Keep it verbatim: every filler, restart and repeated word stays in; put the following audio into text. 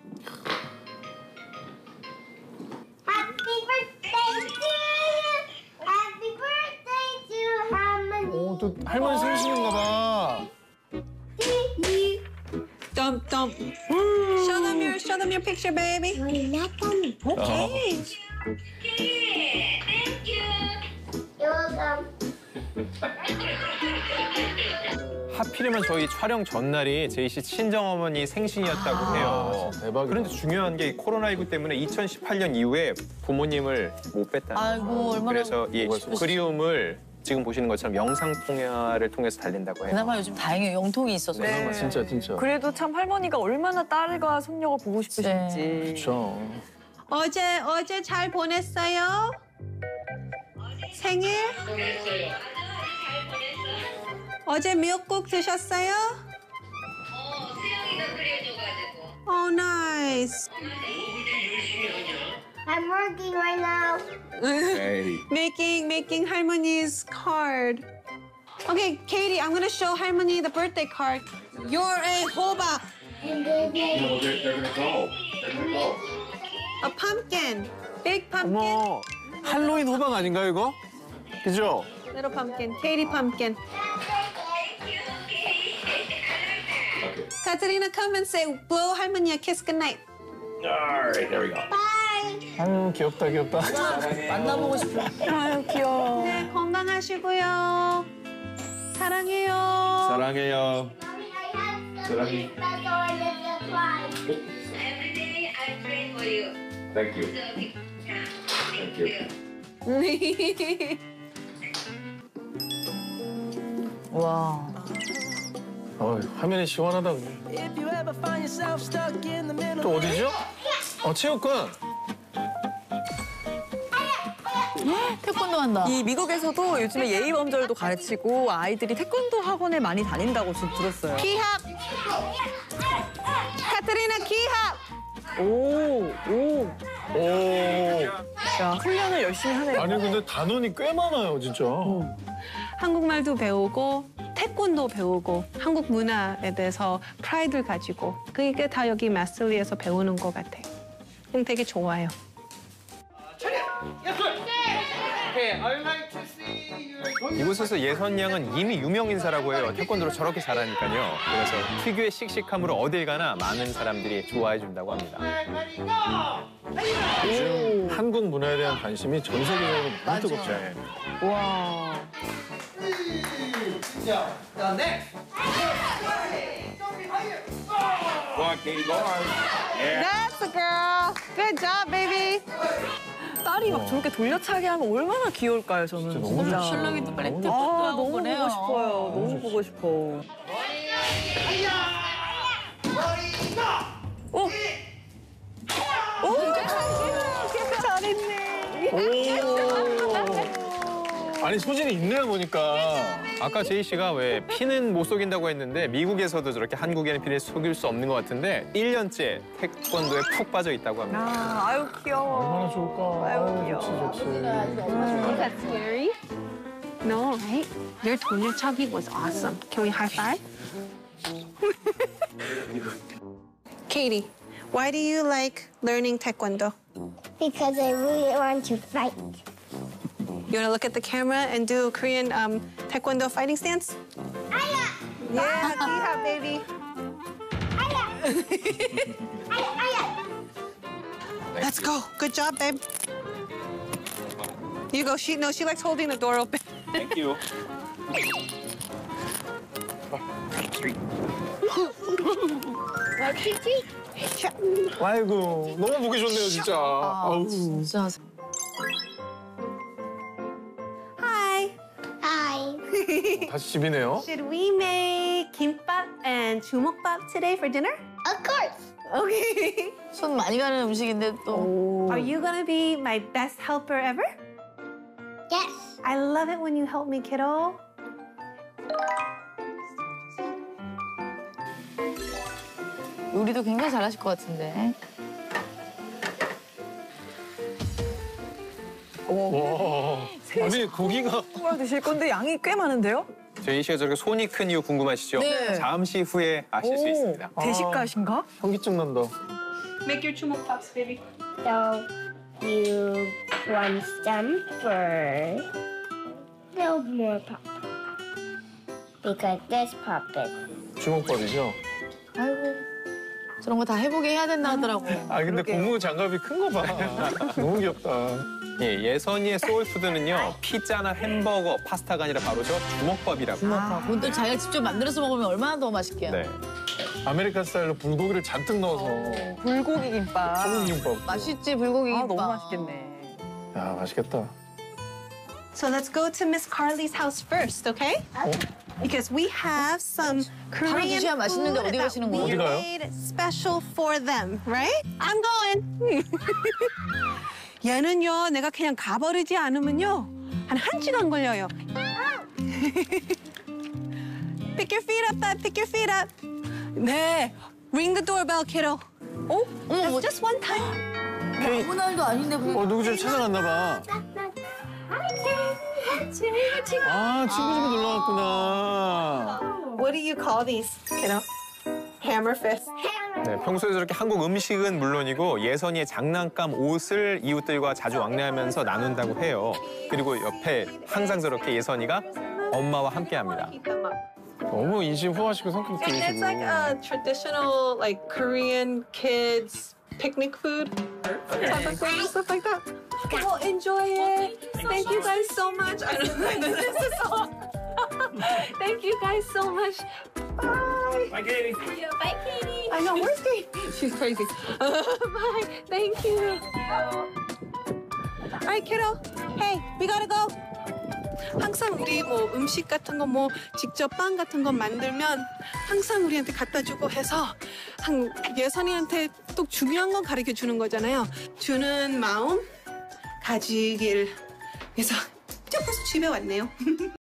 오, 또 할머니 생신인가 봐. Dump, dump. Show them your, show them your picture, baby. Okay. Thank you. You're welcome. 하필이면 저희 촬영 전날이 제이 씨 친정어머니 생신이었다고 아, 해요. 대박이다. 그런데 중요한 게 코로나십구 때문에 이천십팔 년 이후에 부모님을 못 뵀다는 거예요. 아이고, 얼마나 그래서 이 그리움을 지금 보시는 것처럼 영상 통화를 통해서 달랜다고 해요. 그나마 요즘 다행이에요. 영통이 있어서. 네. 진짜 진짜. 그래도 참 할머니가 얼마나 딸과 손녀가 보고 싶으신지. 그렇죠. 어제, 어제 잘 보냈어요? 생일? 어제 미역국 드셨어요? 어, 수영이가 끓여줘가지고. Oh, nice. I'm working right now. 에이. Making, making 할머니's card. Okay, Katie, I'm gonna show 할머니 the birthday card. You're a 호박. And then No, they're, they're gonna go. They're gonna go. A pumpkin. Big pumpkin. 어머, 할로윈 호박 아닌가요 이거? 그죠? Little pumpkin. Katie pumpkin. Katerina, come and say, blow 할머니 a kiss goodnight. All right, there we go. 아유 귀엽다 귀엽다. 만나보고 싶어. 아유, 귀여워. 네, 건강하시고요. 사랑해요. 사랑해요. Mommy, I have So some let me- special and it's a prize. Every day I pray for you. Thank you. So, yeah. Thank you. 와. 어, 화면이 시원하다. 또 어디죠? 어 체육관. 태권도 한다. 이 미국에서도 요즘에 예의 범절도 가르치고 아이들이 태권도 학원에 많이 다닌다고 지금 들었어요. 키합. 카트리나 키합. 오, 오. 오. 야, 훈련을 열심히 하네요. 아니 근데 단원이 꽤 많아요 진짜. 한국말도 배우고 태권도 배우고 한국 문화에 대해서 프라이드를 가지고 그게 다 여기 마슬리에서 배우는 것 같아요. 그럼 되게 좋아요. 이곳에서 예선 양은 이미 유명 인사라고 해요. 태권도를 저렇게 잘하니까요. 그래서 특유의 씩씩함으로 어딜 가나 많은 사람들이 좋아해 준다고 합니다. 요즘 한국 문화에 대한 관심이 전 세계적으로 너무 뜨겁죠. 와. Go on, Katie, go on. Yeah. That's the girl. Good job, baby. 딸이 막 저렇게 돌려차기 하면 얼마나 귀여울까요, 저는. 진짜 너무 진짜. 신랑이도 빨리 아, 태권도 하고 너무 그래요. 보고 싶어요. 너무 보고 싶어. 오! 오! 잘했네. 오. 아니 소질이 있네요 보니까. 아까 제이 씨가 왜 피는 못 속인다고 했는데 미국에서도 저렇게 한국에는 피를 속일 수 없는 것 같은데 일 년째 태권도에 푹 빠져 있다고 합니다. 아, 아유, 귀여워. 얼마나 좋을까. 아유, 좋지 좋지. Was that scary? No, right? Your 돌려차기 was awesome. Can we high five? Katie, why do you like learning taekwondo? Because I really want to fight. You want to look at the camera and do Korean um, taekwondo fighting stance? Aya! Yeah, Kiha, baby. Aya! Aya! Aya! Let's go. Good job, babe. You go. She no, she likes holding the door open. Thank you. 아이고 너무 보기 좋네요 진짜. 아우. 진짜. Hi. Hi. 다시 집이네요. Should we make kimbap and 주먹밥 today for dinner? Of course. Okay. 손 많이 가는 음식인데 또. Are you gonna be my best helper ever? Yes. I love it when you help me, kiddo. 요리도 굉장히 잘하실 것 같은데. 와. 아니 고기가. 뭘 드실 건데 양이 꽤 많은데요? 제이 씨가 저렇게 손이 큰 이유 궁금하시죠? 네. 잠시 후에 아실 수 있습니다. 대식가신가? 현기증 난다. Make your 주먹밥s, baby. So you want some first. No more pop. Because this pop is 주먹밥이죠? 아이고. 저런 거 다 해보게 해야 된다 하더라고. 아 근데 고무 장갑이 큰 거 봐. 너무 귀엽다. 예, 예선이의 소울푸드는요. 피자나 햄버거, 파스타가 아니라 바로 저 주먹밥이라고. 아, 그건 또 자기가 직접 만들어서 먹으면 얼마나 더 맛있게요. 네. 아메리칸 스타일로 불고기를 잔뜩 넣어서 불고기 김밥. 소고기 김밥. 맛있지, 불고기 아, 김밥. 너무 맛있겠네. 야 맛있겠다. So let's go to Miss Carly's house first, okay? Because we have some Korean 드셔야 맛있는데 food 어디 that 가시는 we 거예요? 어디 가요? made special for them, right? I'm going. 얘는요, 내가 그냥 가버리지 않으면요, 한 한 시간 걸려요. Pick your feet up, bud. Pick your feet up. 네, ring the doorbell, kiddo. 어? 어머, 뭐, Just one time. 아무 날도 아닌데 그냥. 어 누구 좀 찾아갔나 봐. 아 친구 집에 놀러 왔구나. What do you call these, kiddo? Hammer fist. 네, 평소에 저렇게 한국 음식은 물론이고 예선이의 장난감 옷을 이웃들과 자주 왕래하면서 나눈다고 해요. 그리고 옆에 항상 저렇게 예선이가 엄마와 함께합니다. Keep them up. 너무 인심 후하시고 성격 And it's like 좋으시고. a traditional, like Korean kids picnic food type of thing, stuff like that. Well, enjoy it. Thank you guys so much. I don't know. This is so. Thank you guys so much. Bye. Bye, Katie. Bye, Katie. I know, where's Kate? She's crazy. Bye. Thank you. All right, kiddo. Hey, we gotta go. 항상 우리 뭐 음식 같은 거 뭐 직접 빵 같은 거 만들면 항상 우리한테 갖다 주고 해서 한 예선이한테 또 중요한 건 가르쳐 주는 거잖아요. 주는 마음 가지길. 그래서 저 벌써 집에 왔네요.